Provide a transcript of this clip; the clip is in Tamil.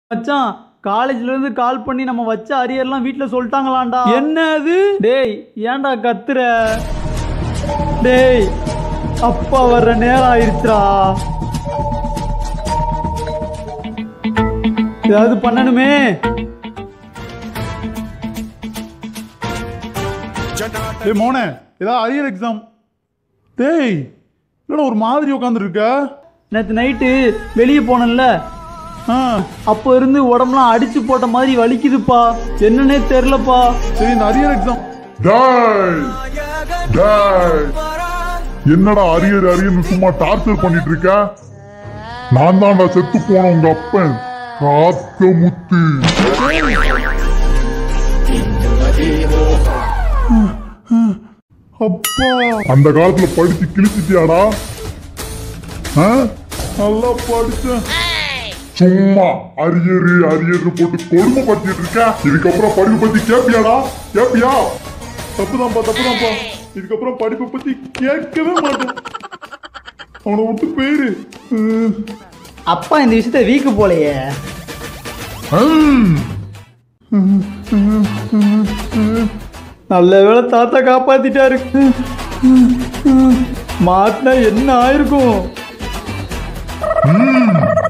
மச்சான் காலேஜ்ல இருந்து கால் பண்ணி நம்ம வச்ச அரியர்லாம் வீட்ல சொல்லிட்டாங்களாண்டா. என்ன அது? டேய் ஏன்டா கத்துற? டேய் அப்பா வர்ற நேரம் ஆயிருச்சுடா. ஏதாவது பண்ணணுமே. டேய் மோனே, ஏதாவது அரியர் எக்ஸாம். டேய் இல்லடா ஒரு மாதிரி உட்காந்துருக்க. நேற்று நைட்டு வெளியே போனேன்ல, அப்போ இருந்து உடம்புலாம் அடிச்சு போட்ட மாதிரி வலிக்குதுப்பா. என்னன்னே தெரியலப்பா. சரி இந்த அரியர் எக்ஸாம். என்னடா அரியர் அரியர்னு சும்மா டார்ச்சர் பண்ணிட்டு இருக்க? நான் தான்டா செத்து போன உங்க அப்பன் காத்தமுத்து. அப்பா அந்த காலத்துல படிச்சு கிழிச்சிட்டியாடா? நல்லா படிச்சேன். சும்மா அரியரு அரியர்னு போட்டு கொடுமை பத்திட்டு இருக்க. இதுக்கப்புறம் படிப்பு பத்தி கேப்பியாடா? கேப்பியா? தப்புதான்ப்பா. இதுக்கப்புறம் படிப்பை பத்தி கேட்கவே மாட்டேன். அவனை விட்டு பேரு. அப்பா இந்த விஷயத்த வீக்கு போலையே. நல்ல வேளை தாத்தா காப்பாத்திட்டாரு. மாட்டினா என்ன ஆயிருக்கும்?